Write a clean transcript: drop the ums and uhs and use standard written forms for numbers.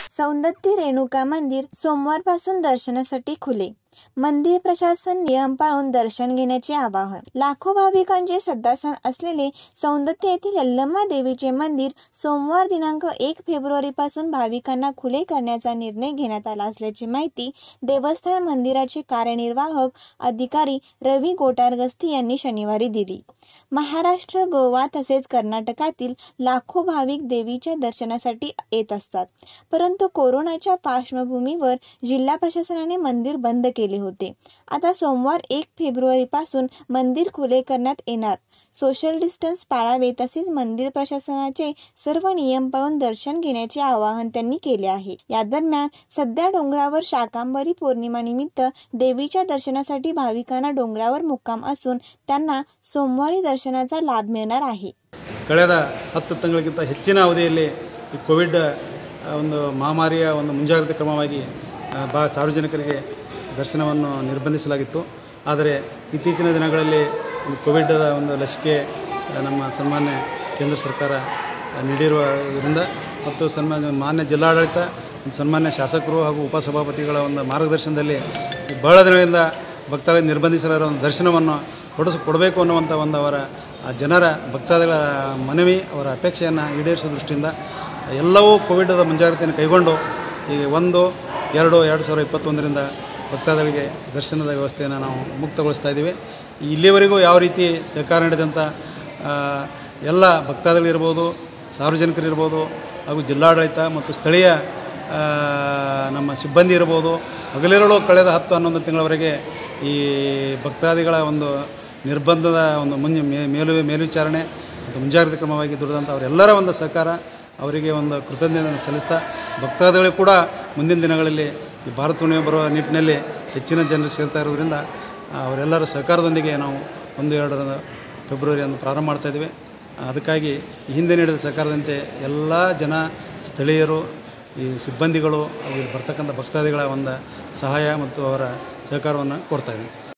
सौंदत्ती रेणुका मंदिर सोमवारपासून दर्शनासाठी खुले। मंदिर प्रशासन नियम पाळून दर्शन घेण्याचे आवाहन। लाखो भाविकांचे श्रद्धास्थान असलेले सौंदत्ती येथील यल्लम्मा देवीचे मंदिर सोमवार दिनांक 1 फेब्रुवारी पासून भाविकांना खुले करण्याचा निर्णय घेण्यात आला असल्याची माहिती देवस्थान मंदिराचे कार्यनिर्वाहक अधिकारी रवी गोटारगस्ती यांनी शनिवारी दिली। महाराष्ट्र, गोवा तसेच कर्नाटकातील लाखो भाविक देवीच्या दर्शनासाठी येत असतात, परंतु कोरोनाच्या पार्श्वभूमीवर जिल्हा प्रशासनाने मंदिर बंद केले होते। आता सोमवार 1 फेब्रुवारी पासून मंदिर खुले करण्यात येणार। सोशल डिस्टन्स पाळावे तसेच मंदिर प्रशासनाचे सर्व नियम पाळून दर्शन घेण्याचे आवाहन त्यांनी केले आहे। या दरम्यान सध्या डोंगरावर शाकंभरी पौर्णिमा निमित्त देवीच्या दर्शनासाठी भाविकांना डोंगरावर मुक्काम असून त्यांना सोमवारी दर्शनाचा लाभ मिळणार आहे। ಕಳೆದ 10 ತಿಂಗಳಿಗಿಂತ ಹೆಚ್ಚಿನ ಅವಧಿಯಲ್ಲಿ ಈ ಕೋವಿಡ್ ಒಂದು ಮಹಾಮಾರಿಯ ಒಂದು ಮುಂಜಾಗ್ರತಾ ಕ್ರಮವಾಗಿ ಸಾರ್ವಜನಿಕರಿಗೆ ದರ್ಶನವನ್ನು ನಿರ್ಬಂಧಿಸಲಾಗಿತ್ತು। ಆದರೆ ಇತ್ತೀಚಿನ ದಿನಗಳಲ್ಲಿ ಕೋವಿಡ್ ಒಂದು ಲಸಿಕೆ ನಮ್ಮ ಸನ್ಮಾನ್ಯ ಕೇಂದ್ರ ಸರ್ಕಾರ ನೀಡಿರುವುದರಿಂದ ಮತ್ತು ಮಾನ್ಯ ಜಿಲ್ಲಾಡಳಿತ ಸನ್ಮಾನ್ಯ ಶಾಸಕರು ಹಾಗೂ ಉಪಸಭಾಪತಿಗಳ ಒಂದು ಮಾರ್ಗದರ್ಶನದಲ್ಲಿ ಬಹಳ ದಿನಗಳಿಂದ ಭಕ್ತಾದಿಗಳಿಗೆ ನಿರ್ಬಂಧಿಸಲಾದ ಒಂದು ದರ್ಶನವನ್ನು ಕೊಡಬೇಕು ಅನ್ನುವಂಥ ಒಂದು ಅವರ ಜನರ ಭಕ್ತಾದಿಗಳ ಮನವಿ, ಅವರ ಅಪೇಕ್ಷೆಯನ್ನು ಈಡೇರಿಸುವ ದೃಷ್ಟಿಯಿಂದ ಎಲ್ಲವೂ ಕೋವಿಡದ ಮುಂಜಾಗ್ರತೆಯನ್ನು ಕೈಗೊಂಡು ಈ 1-2-2021ರಿಂದ ಭಕ್ತಾದಿಗಳಿಗೆ ದರ್ಶನದ ವ್ಯವಸ್ಥೆಯನ್ನು ನಾವು ಮುಕ್ತಗೊಳಿಸ್ತಾ ಇದ್ದೀವಿ। ಇಲ್ಲಿವರೆಗೂ ಯಾವ ರೀತಿ ಸಹಕಾರ ನೀಡಿದಂಥ ಎಲ್ಲ ಭಕ್ತಾದಿಗಳಿರ್ಬೋದು, ಸಾರ್ವಜನಿಕರಿರ್ಬೋದು ಹಾಗೂ ಜಿಲ್ಲಾಡಳಿತ ಮತ್ತು ಸ್ಥಳೀಯ ನಮ್ಮ ಸಿಬ್ಬಂದಿ ಇರ್ಬೋದು, ಹಗಲಿರುಳು ಕಳೆದ 10-11 ತಿಂಗಳವರೆಗೆ ಈ ಭಕ್ತಾದಿಗಳ ಒಂದು ನಿರ್ಬಂಧದ ಒಂದು ಮೇಲ್ವಿಚಾರಣೆ ಮತ್ತು ಮುಂಜಾಗ್ರತಾ ಕ್ರಮವಾಗಿ ದುಡಿದಂಥ ಅವರೆಲ್ಲರ ಒಂದು ಸಹಕಾರ, ಅವರಿಗೆ ಒಂದು ಕೃತಜ್ಞತೆಯನ್ನು ಸಲ್ಲಿಸ್ತಾ ಭಕ್ತಾದಿಗಳು ಕೂಡ ಮುಂದಿನ ದಿನಗಳಲ್ಲಿ ಈ ಭಾರತ ಹುಣ್ಣಿಮೆ ಬರುವ ನಿಟ್ಟಿನಲ್ಲಿ ಹೆಚ್ಚಿನ ಜನರು ಸೇರ್ತಾ ಇರೋದ್ರಿಂದ ಅವರೆಲ್ಲರ ಸಹಕಾರದೊಂದಿಗೆ ನಾವು 1-2 ಫೆಬ್ರವರಿ ಅನ್ನು ಪ್ರಾರಂಭ ಮಾಡ್ತಾಯಿದ್ದೀವಿ। ಅದಕ್ಕಾಗಿ ಹಿಂದೆ ನೀಡಿದ ಸಹಕಾರದಂತೆ ಎಲ್ಲ ಜನ, ಸ್ಥಳೀಯರು, ಈ ಸಿಬ್ಬಂದಿಗಳು ಹಾಗೂ ಇಲ್ಲಿ ಬರ್ತಕ್ಕಂಥ ಭಕ್ತಾದಿಗಳ ಒಂದು ಸಹಾಯ ಮತ್ತು ಅವರ ಸಹಕಾರವನ್ನು ಕೋರ್ತಾ ಇದ್ದೀವಿ।